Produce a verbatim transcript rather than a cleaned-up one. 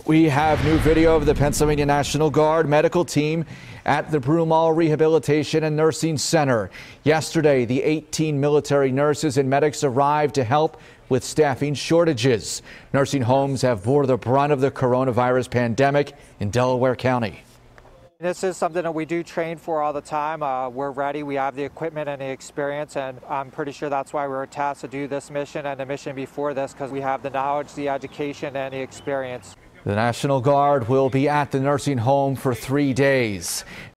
We have new video of the Pennsylvania National Guard medical team at the Broomall Rehabilitation and Nursing Center. Yesterday, the eighteen military nurses and medics arrived to help with staffing shortages. Nursing homes have bore the brunt of the coronavirus pandemic in Delaware County. This is something that we do train for all the time. Uh, we're ready. We have the equipment and the experience, and I'm pretty sure that's why we were tasked to do this mission and the mission before this, because we have the knowledge, the education, and the experience. The National Guard will be at the nursing home for three days.